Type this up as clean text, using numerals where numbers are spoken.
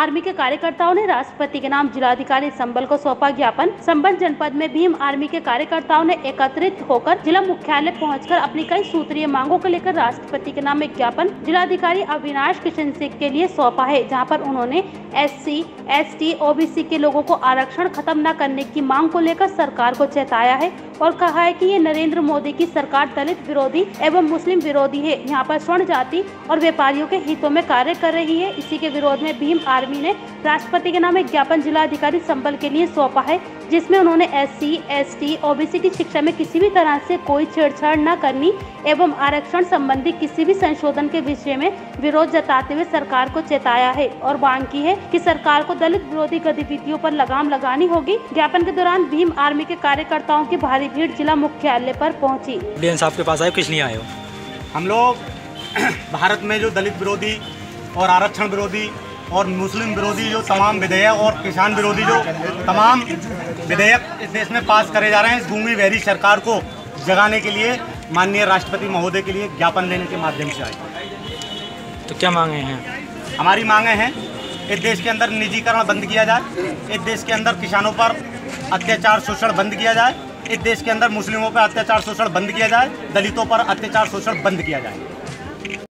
Army के कार्यकर्ताओं ने राष्ट्रपति के नाम जिलाधिकारी संबल को सौंपा ज्ञापन। संबल जनपद में भीम आर्मी के कार्यकर्ताओं ने एकत्रित होकर जिला मुख्यालय पहुंचकर अपनी कई सूत्रीय मांगों को लेकर राष्ट्रपति के नाम एक ज्ञापन जिलाधिकारी अविनाश किशन सिंह के लिए सौंपा है, जहां पर उन्होंने SC, ST, OBC के लोगों को आरक्षण खत्म न करने की मांग को लेकर सरकार को चेताया है और कहा है कि ये नरेंद्र मोदी की सरकार दलित विरोधी एवं मुस्लिम विरोधी है। यहाँ पर स्वर्ण जाति और व्यापारियों के हितों में कार्य कर रही है। इसी के विरोध में भीम आर्मी ने राष्ट्रपति के नाम एक ज्ञापन जिलाधिकारी संबल के लिए सौंपा है, जिसमें उन्होंने SC, ST, OBC की शिक्षा में किसी भी तरह से कोई छेड़छाड़ न करनी एवं आरक्षण संबंधी किसी भी संशोधन के विषय में विरोध जताते हुए सरकार को चेताया है और मांग की है कि सरकार को दलित विरोधी गतिविधियों पर लगाम लगानी होगी। ज्ञापन के दौरान भीम आर्मी के कार्यकर्ताओं की भारी भीड़ जिला मुख्यालय पर पहुंची। डीएन साहब के पास आए, किस लिए आए हो? हम लोग भारत में जो दलित विरोधी और आरक्षण विरोधी और मुस्लिम विरोधी जो तमाम विधेयक और किसान विरोधी जो तमाम विधेयक इस देश में पास करे जा रहे हैं, इस गूंगी बहरी सरकार को जगाने के लिए माननीय राष्ट्रपति महोदय के लिए ज्ञापन देने के माध्यम से आए। तो क्या मांगे हैं? हमारी मांगे हैं, इस देश के अंदर निजीकरण बंद किया जाए, इस देश के अंदर किसानों पर अत्याचार शोषण बंद किया जाए, इस देश के अंदर मुस्लिमों पर अत्याचार शोषण बंद किया जाए, दलितों पर अत्याचार शोषण बंद किया जाए।